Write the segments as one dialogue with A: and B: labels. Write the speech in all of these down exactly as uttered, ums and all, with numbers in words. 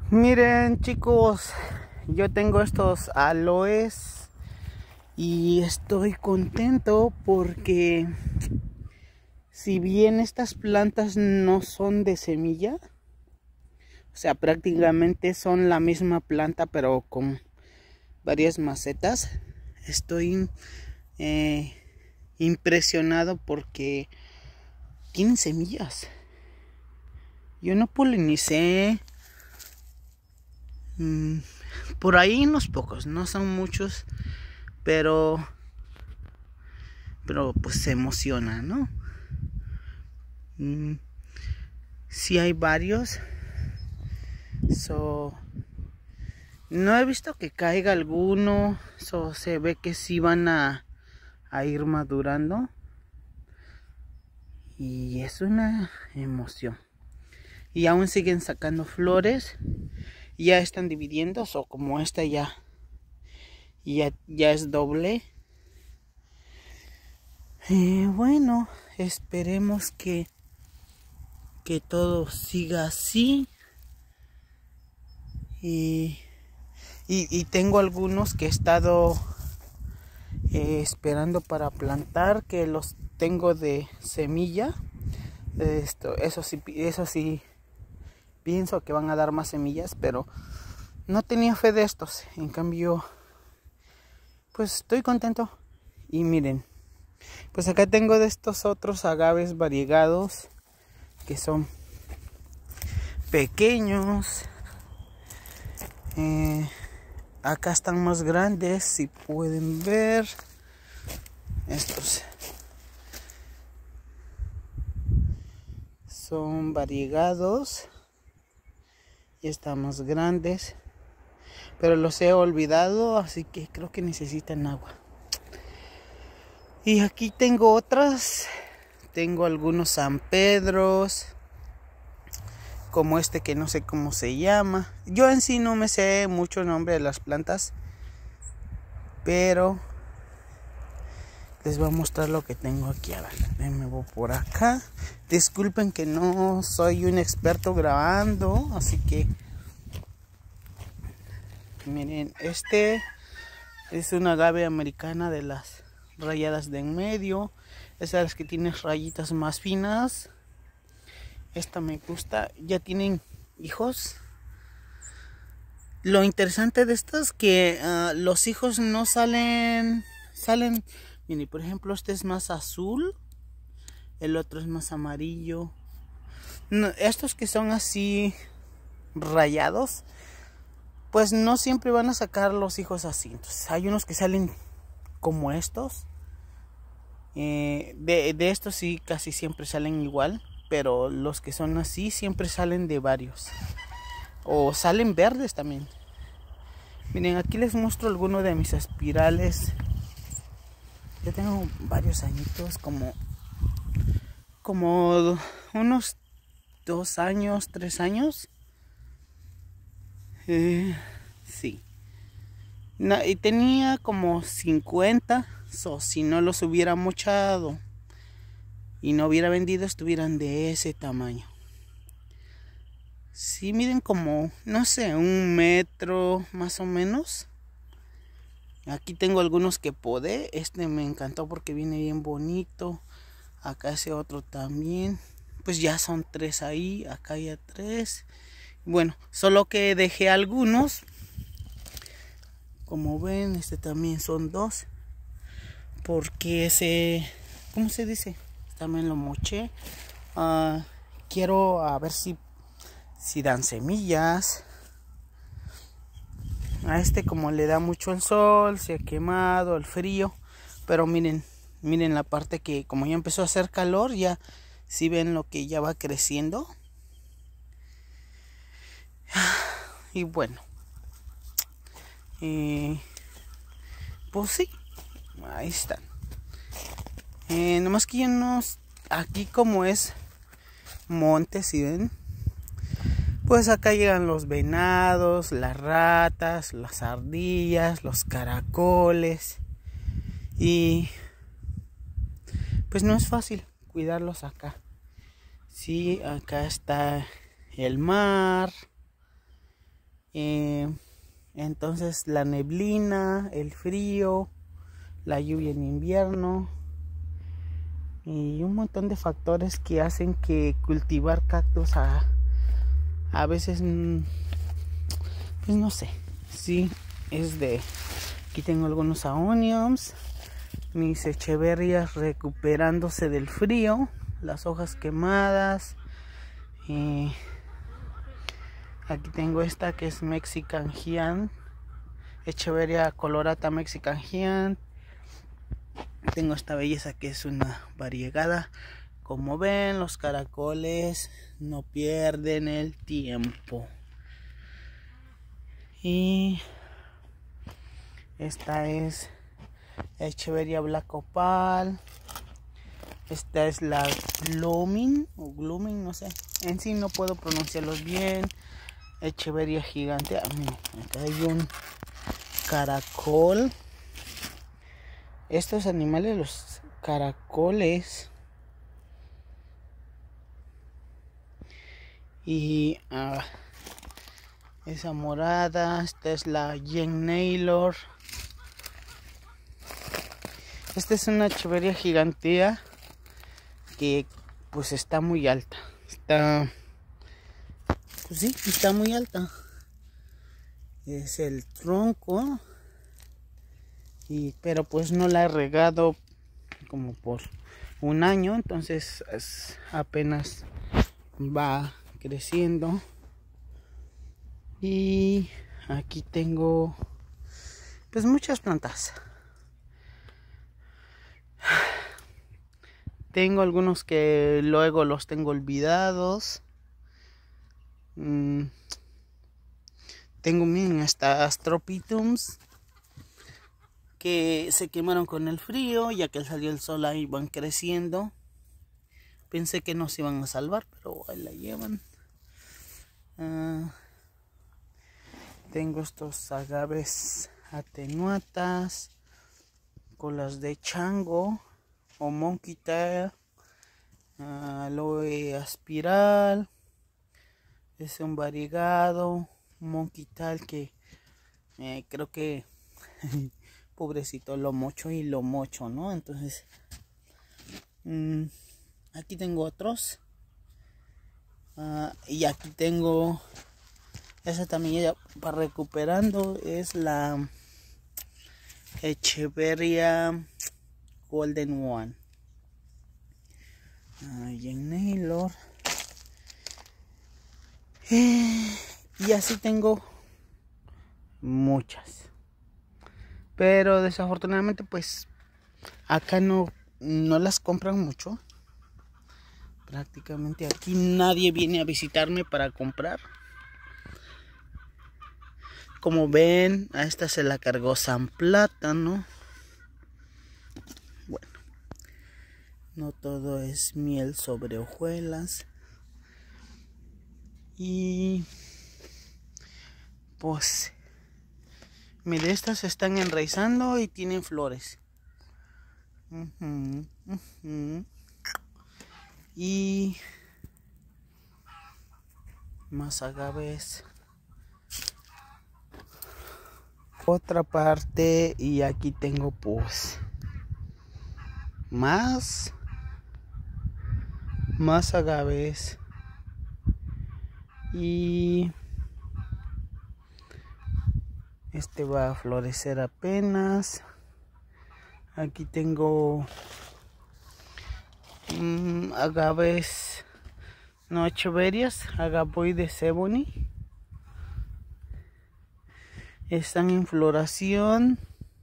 A: Miren, chicos, yo tengo estos aloes y estoy contento porque si bien estas plantas no son de semilla, o sea, prácticamente son la misma planta pero con varias macetas, estoy eh, impresionado porque tienen semillas. Yo no polinicé. Por ahí unos pocos, no son muchos, pero pero pues se emociona, ¿no? Mm, sí hay varios. So, no he visto que caiga alguno. So, se ve que sí van a, a ir madurando. Y es una emoción. Y aún siguen sacando flores. Ya están dividiendo, o como esta ya, ya, ya es doble. Eh, bueno, esperemos que, que todo siga así. Y, y, y tengo algunos que he estado eh, esperando para plantar, que los tengo de semilla. Esto, eso sí, eso sí, pienso que van a dar más semillas, pero no tenía fe de estos. En cambio, pues estoy contento. Y miren, pues acá tengo de estos otros agaves variegados que son pequeños. Eh, acá están más grandes, si pueden ver. Estos son variegados y están más grandes, pero los he olvidado, así que creo que necesitan agua. Y aquí tengo otras. Tengo algunos San Pedros, como este que no sé cómo se llama. Yo en sí no me sé mucho el nombre de las plantas, pero les voy a mostrar lo que tengo aquí. A ver, me voy por acá. Disculpen que no soy un experto grabando, así que miren, este es una agave americana de las rayadas de en medio. Esas son las que tienen rayitas más finas. Esta me gusta. Ya tienen hijos. Lo interesante de estas es que uh, los hijos no salen. Salen. Miren, por ejemplo, este es más azul. El otro es más amarillo. No, estos que son así rayados, pues no siempre van a sacar los hijos así. Entonces hay unos que salen como estos. Eh, de, de estos sí casi siempre salen igual, pero los que son así siempre salen de varios. O salen verdes también. Miren, aquí les muestro algunos de mis espirales. Ya tengo varios añitos, como, como unos dos años, tres años. Eh, sí. No, y tenía como cincuenta. So, si no los hubiera mochado y no hubiera vendido, estuvieran de ese tamaño. Sí, miden como, no sé, un metro más o menos. Aquí tengo algunos que podé. Este me encantó porque viene bien bonito. Acá ese otro también. Pues ya son tres ahí. Acá ya tres. Bueno, solo que dejé algunos. Como ven, este también son dos. Porque ese, ¿cómo se dice? También lo moché. Uh, quiero a ver si, si dan semillas. A este como le da mucho el sol, se ha quemado, el frío. Pero miren, miren la parte que como ya empezó a hacer calor, ya si ven lo que ya va creciendo. Y bueno, eh, pues sí, ahí están. Eh, nomás que yo no, aquí como es monte, si ven, pues acá llegan los venados, las ratas, las ardillas, los caracoles. Y pues no es fácil cuidarlos acá. Sí, acá está el mar. Eh, entonces la neblina, el frío, la lluvia en invierno y un montón de factores que hacen que cultivar cactus a, a veces, pues no sé, sí es de... Aquí tengo algunos aoniums, mis echeverias recuperándose del frío, las hojas quemadas. Eh, aquí tengo esta que es Mexican Giant, Echeveria colorata Mexican Giant. Tengo esta belleza que es una variegada. Como ven, los caracoles no pierden el tiempo. Y esta es Echeveria Black Opal. Esta es la Gloaming o Gloaming, no sé. En sí no puedo pronunciarlos bien. Echeveria gigante. Ah, miren, acá hay un caracol. Estos animales, los caracoles. Y ah, esa morada. Esta es la Jen Naylor. Esta es una echeveria gigantea que pues está muy alta. Está, pues sí, está muy alta. Es el tronco. Y, pero pues no la he regado como por un año. Entonces es, apenas va creciendo. Y aquí tengo pues muchas plantas. Tengo algunos que luego los tengo olvidados. Mm. Tengo, miren, hasta Astropitums que se quemaron con el frío, ya que salió el sol ahí van creciendo. Pensé que no se iban a salvar, pero ahí la llevan. Uh, tengo estos agaves atenuatas, colas de chango o monkey tail, uh, aloe aspiral, es un variegado, monkey tail que eh, creo que pobrecito lo mocho y lo mocho, ¿no? Entonces mmm, aquí tengo otros, uh, y aquí tengo esa también ya para recuperando, es la Echeveria Golden One. Uh, Jen Naylor. Eh, y así tengo muchas. Pero desafortunadamente pues acá no, no las compran mucho. Prácticamente aquí nadie viene a visitarme para comprar. Como ven, a esta se la cargó San Plátano. Bueno, no todo es miel sobre hojuelas. Y pues, mire, estas se están enraizando y tienen flores. Uh-huh, uh-huh. Y más agaves. Otra parte, y aquí tengo pues más más agaves. Y este va a florecer apenas. Aquí tengo mmm, agaves, no, echeverias, Agapoides ebony. Están en floración.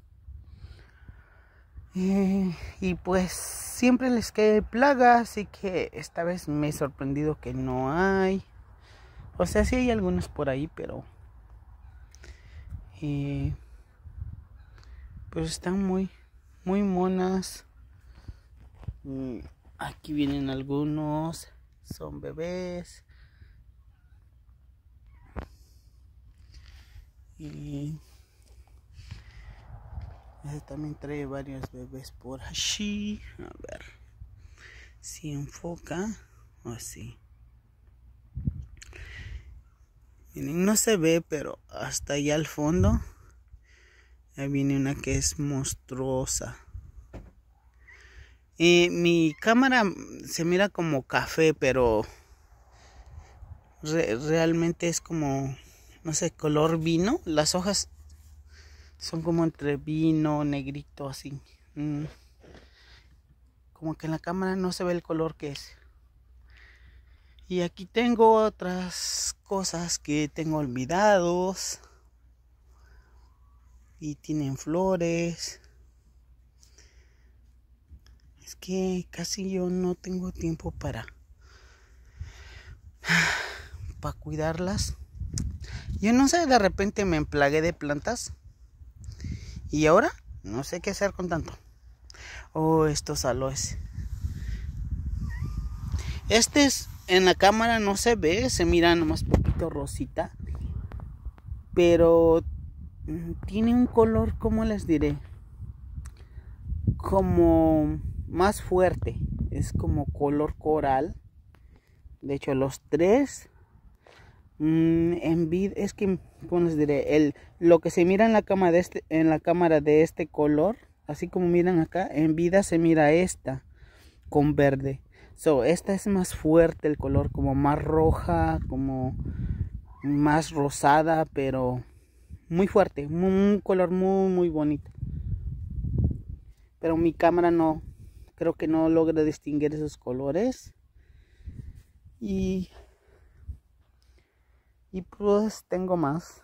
A: Eh, y pues siempre les cae plaga, así que esta vez me he sorprendido que no hay. O sea, sí hay algunas por ahí, pero eh, pues están muy, muy monas. Mm, aquí vienen algunos, son bebés. Y este también trae varios bebés por allí. A ver si enfoca. Así. Miren, no se ve, pero hasta allá al fondo ahí viene una que es monstruosa. Y mi cámara se mira como café, pero re realmente es como, no sé, color vino. Las hojas son como entre vino, negrito, así. Mm. Como que en la cámara no se ve el color que es. Y aquí tengo otras cosas que tengo olvidados. Y tienen flores. Es que casi yo no tengo tiempo para, para cuidarlas. Yo no sé, de repente me emplagué de plantas. Y ahora no sé qué hacer con tanto. Oh, estos aloes. Este es, en la cámara no se ve, se mira nomás poquito rosita. Pero tiene un color, ¿cómo les diré? Como más fuerte. Es como color coral. De hecho, los tres mmm, en vida, es que, ¿cómo les diré? El, lo que se mira en la cámara de este, en la cámara de este color, así como miran acá, en vida se mira esta con verde. So, esta es más fuerte el color, como más roja, como más rosada, pero muy fuerte, muy, un color muy muy bonito. Pero mi cámara no, creo que no logra distinguir esos colores. Y y pues tengo más.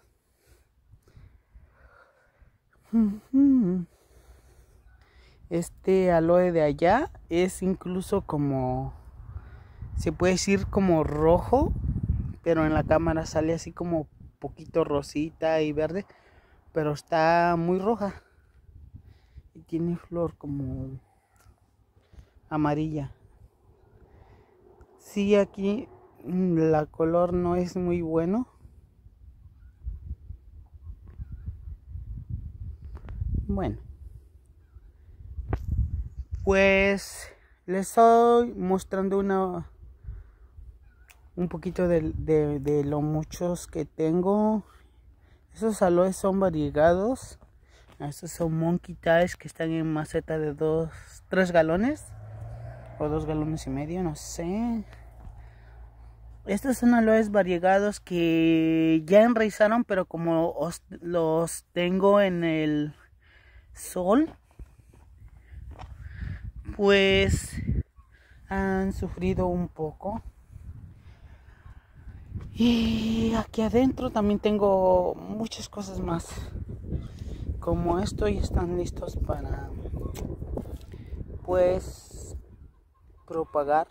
A: Este aloe de allá es incluso como, se puede decir como rojo, pero en la cámara sale así como poquito rosita y verde, pero está muy roja y tiene flor como amarilla. Sí, aquí la color no es muy bueno. Bueno, pues les estoy mostrando una un poquito de, de, de lo muchos que tengo. Esos aloes son variegados. Estos son monkey ties que están en maceta de dos, tres galones o dos galones y medio, no sé. Estos son aloes variegados que ya enraizaron, pero como os, los tengo en el sol, pues han sufrido un poco. Y aquí adentro también tengo muchas cosas más como esto y están listos para pues propagar.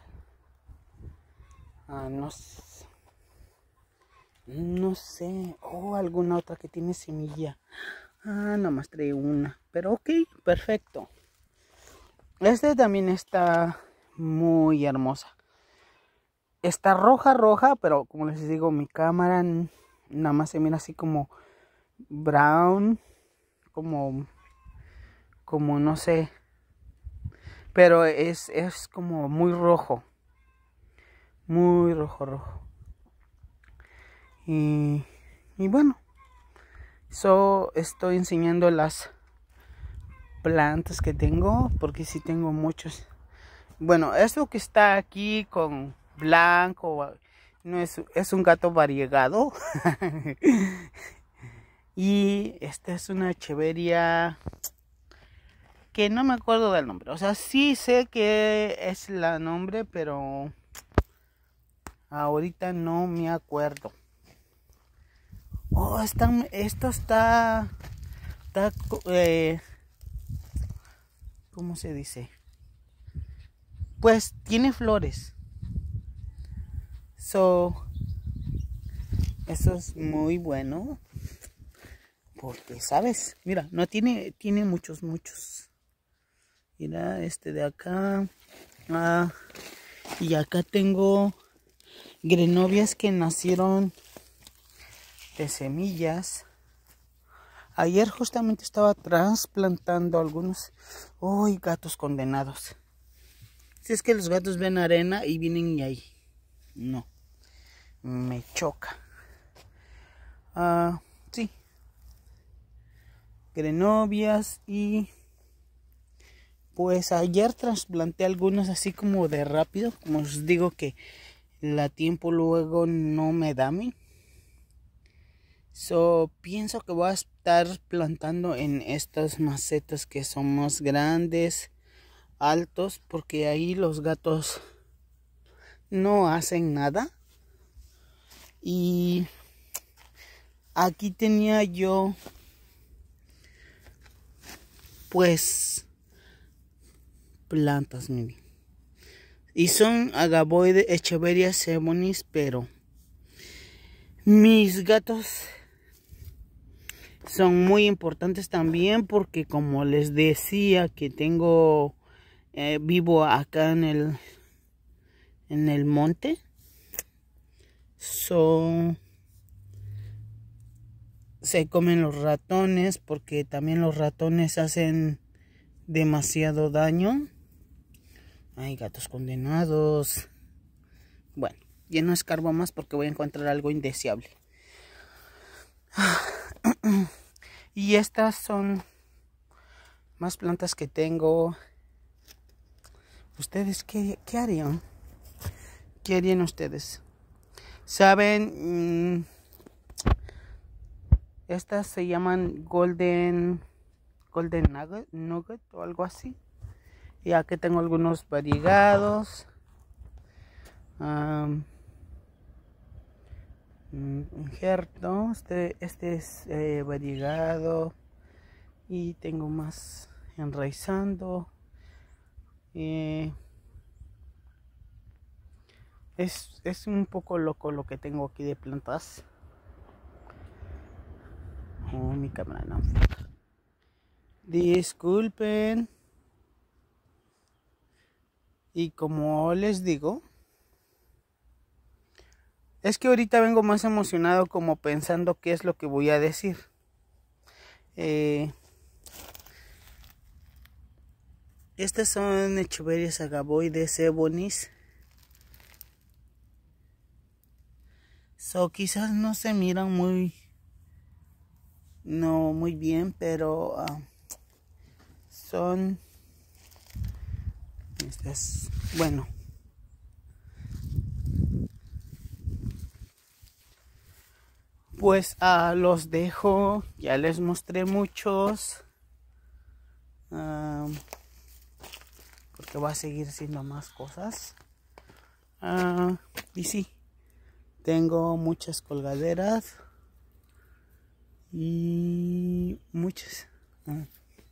A: Ah, no, no sé, o oh, alguna otra que tiene semilla. Ah, nomás trae una, pero ok, perfecto. Este también está muy hermosa. Está roja, roja, pero como les digo, mi cámara nada más se mira así como brown, como, como no sé, pero es, es como muy rojo, muy rojo, rojo. Y, y bueno, so estoy enseñando las plantas que tengo, porque sí tengo muchos. Bueno, esto que está aquí con blanco no es, es un gato variegado. Y esta es una echeveria que no me acuerdo del nombre. O sea, sí sé que es la nombre, pero ahorita no me acuerdo. Oh, está, esto está, está eh, ¿cómo se dice? Pues tiene flores. So, eso es muy bueno. Porque, ¿sabes? Mira, no tiene, tiene muchos, muchos. Mira, este de acá. Ah, y acá tengo grenovias que nacieron de semillas. Ayer justamente estaba trasplantando algunos. ¡Uy, gatos condenados! Si es que los gatos ven arena y vienen y ahí. No. Me choca. Uh, sí. Grenovias. Y pues ayer trasplanté algunos así como de rápido. Como os digo que la tiempo luego no me da a mí. So, pienso que voy a estar plantando en estas macetas que son más grandes, altos, porque ahí los gatos no hacen nada. Y aquí tenía yo pues plantas, miren. Y son Agaboides Echeveria Sebonis, pero mis gatos son muy importantes también porque, como les decía, que tengo eh, vivo acá en el en el monte. So, se comen los ratones porque también los ratones hacen demasiado daño. Hay gatos condenados. Bueno, ya no escarbo más porque voy a encontrar algo indeseable. Y estas son más plantas que tengo. ¿Ustedes qué, qué harían? ¿Qué harían ustedes? ¿Saben? Mm, estas se llaman Golden Golden Nugget, Nugget o algo así. Y aquí tengo algunos variegados. Um, injerto. Este, este es eh, variegado. Y tengo más enraizando. Eh, es, es un poco loco lo que tengo aquí de plantas. Oh, mi cámara no. Disculpen. Y como les digo, es que ahorita vengo más emocionado, como pensando qué es lo que voy a decir. Eh, estas son Echeverias Agaboides Sebonis. So, quizás no se miran muy, no muy bien, pero uh, son... Estas, bueno, pues uh, los dejo. Ya les mostré muchos, uh, porque voy a seguir haciendo más cosas. Uh, y sí, tengo muchas colgaderas y muchas. Uh,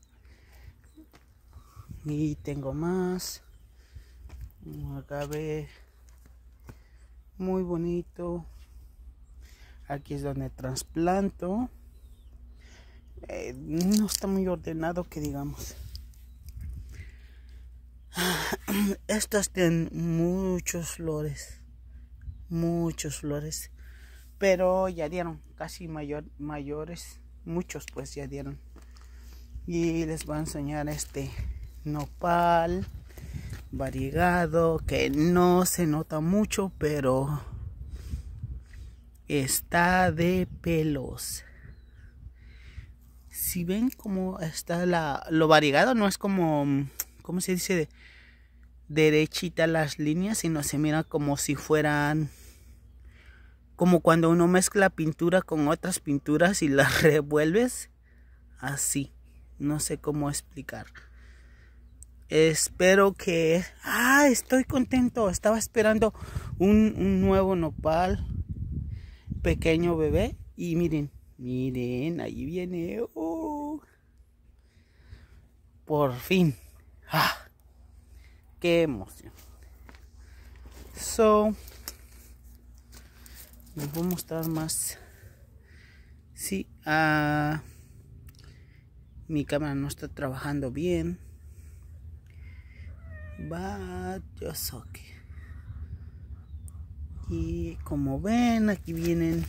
A: y tengo más. Un agave muy bonito. Aquí es donde trasplanto. Eh, no está muy ordenado, que digamos. Estas tienen muchos flores. Muchos flores. Pero ya dieron. Casi mayor, mayores. Muchos pues ya dieron. Y les voy a enseñar este nopal variegado, que no se nota mucho, pero está de pelos. Si ven cómo está la, lo variegado, no es como, ¿cómo se dice? Derechita las líneas, sino se mira como si fueran, como cuando uno mezcla pintura con otras pinturas y las revuelves, así. No sé cómo explicar. Espero que... ¡Ah! Estoy contento. Estaba esperando un, un nuevo nopal. Pequeño bebé. Y miren. Miren. Ahí viene. ¡Oh! Por fin. ¡Ah! ¡Qué emoción! So... Les voy a mostrar más. Sí. Uh, mi cámara no está trabajando bien. But just okay. Y como ven, aquí vienen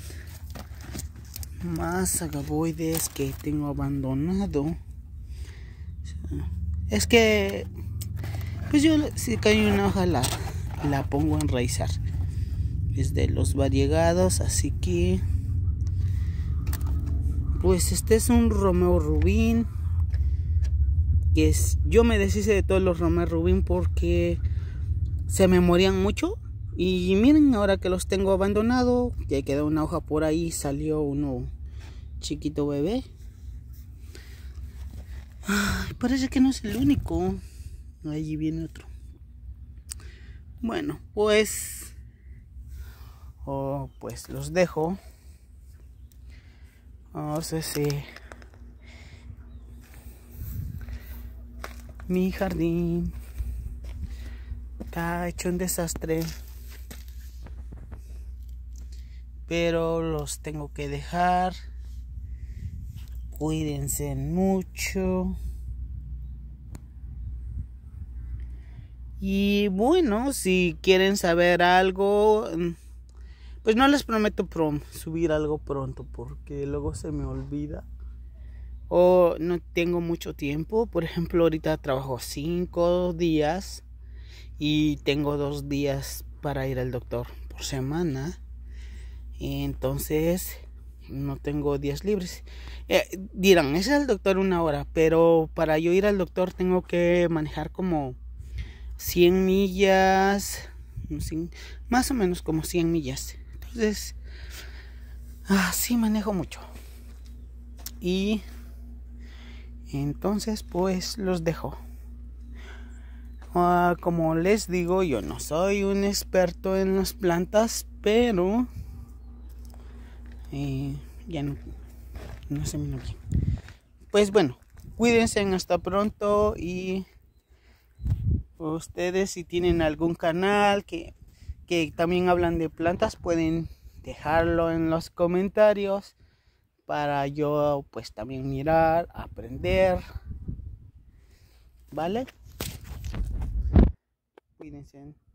A: más agaboides que tengo abandonado. Es que pues yo, si cae una hoja, la, la pongo a enraizar. Es de los variegados, así que pues este es un Romeo Rubín. Que es, yo me deshice de todos los Romeo Rubín porque se me morían mucho. Y miren, ahora que los tengo abandonado, ya quedó una hoja por ahí, salió uno chiquito bebé. Ay, parece que no es el único. Allí viene otro. Bueno, pues, oh, pues los dejo. No sé si mi jardín está hecho un desastre, pero los tengo que dejar. Cuídense mucho. Y bueno, si quieren saber algo, pues no les prometo prom subir algo pronto porque luego se me olvida. O no tengo mucho tiempo. Por ejemplo, ahorita trabajo cinco días y tengo dos días para ir al doctor por semana. Entonces no tengo días libres. Eh, dirán, es el doctor una hora, pero para yo ir al doctor tengo que manejar como cien millas, más o menos como cien millas. Entonces, ah, sí manejo mucho. Y entonces pues los dejo. Ah, como les digo, yo no soy un experto en las plantas, pero eh, ya no, no se me bien. Pues bueno, cuídense, hasta pronto. Y ustedes, si tienen algún canal que, que también hablan de plantas, pueden dejarlo en los comentarios para yo pues también mirar, aprender. ¿Vale? Cuídense.